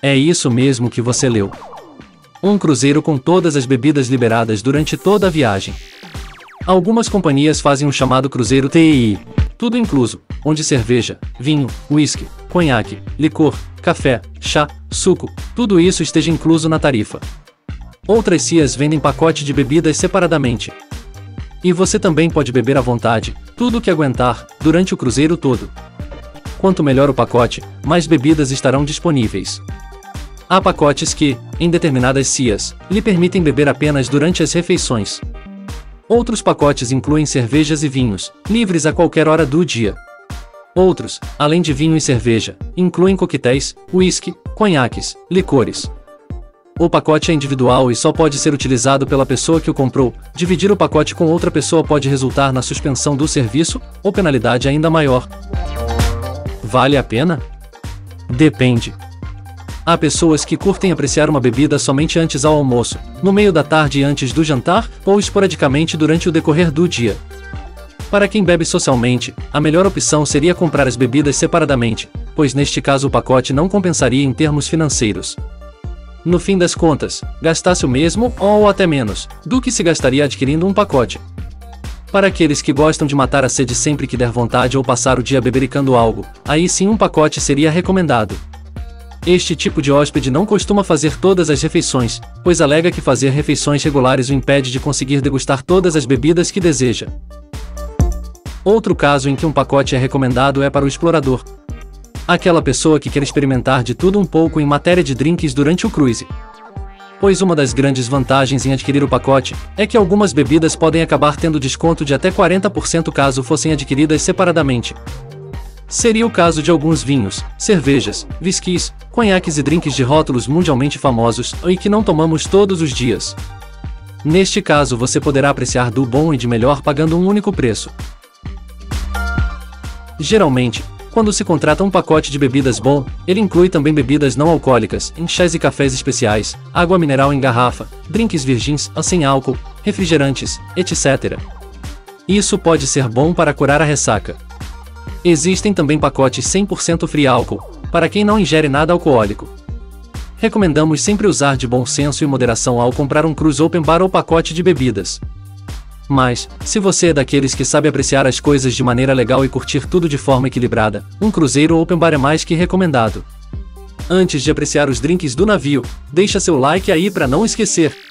É isso mesmo que você leu. Um cruzeiro com todas as bebidas liberadas durante toda a viagem. Algumas companhias fazem um chamado cruzeiro TI, tudo incluso, onde cerveja, vinho, uísque, conhaque, licor, café, chá, suco, tudo isso esteja incluso na tarifa. Outras CIAs vendem pacote de bebidas separadamente. E você também pode beber à vontade, tudo o que aguentar, durante o cruzeiro todo. Quanto melhor o pacote, mais bebidas estarão disponíveis. Há pacotes que, em determinadas CIAs, lhe permitem beber apenas durante as refeições. Outros pacotes incluem cervejas e vinhos, livres a qualquer hora do dia. Outros, além de vinho e cerveja, incluem coquetéis, uísque, conhaques, licores. O pacote é individual e só pode ser utilizado pela pessoa que o comprou. Dividir o pacote com outra pessoa pode resultar na suspensão do serviço, ou penalidade ainda maior. Vale a pena? Depende. Há pessoas que curtem apreciar uma bebida somente antes ao almoço, no meio da tarde e antes do jantar, ou esporadicamente durante o decorrer do dia. Para quem bebe socialmente, a melhor opção seria comprar as bebidas separadamente, pois neste caso o pacote não compensaria em termos financeiros. No fim das contas, gastasse o mesmo, ou até menos, do que se gastaria adquirindo um pacote. Para aqueles que gostam de matar a sede sempre que der vontade ou passar o dia bebericando algo, aí sim um pacote seria recomendado. Este tipo de hóspede não costuma fazer todas as refeições, pois alega que fazer refeições regulares o impede de conseguir degustar todas as bebidas que deseja. Outro caso em que um pacote é recomendado é para o explorador. Aquela pessoa que quer experimentar de tudo um pouco em matéria de drinks durante o cruise. Pois uma das grandes vantagens em adquirir o pacote é que algumas bebidas podem acabar tendo desconto de até 40% caso fossem adquiridas separadamente. Seria o caso de alguns vinhos, cervejas, whiskies, conhaques e drinks de rótulos mundialmente famosos e que não tomamos todos os dias. Neste caso você poderá apreciar do bom e de melhor pagando um único preço. Geralmente, quando se contrata um pacote de bebidas bom, ele inclui também bebidas não alcoólicas, em chás e cafés especiais, água mineral em garrafa, drinks virgens, sem álcool, refrigerantes, etc. Isso pode ser bom para curar a ressaca. Existem também pacotes 100% free álcool, para quem não ingere nada alcoólico. Recomendamos sempre usar de bom senso e moderação ao comprar um cruise open bar ou pacote de bebidas. Mas, se você é daqueles que sabe apreciar as coisas de maneira legal e curtir tudo de forma equilibrada, um cruzeiro open bar é mais que recomendado. Antes de apreciar os drinks do navio, deixa seu like aí para não esquecer.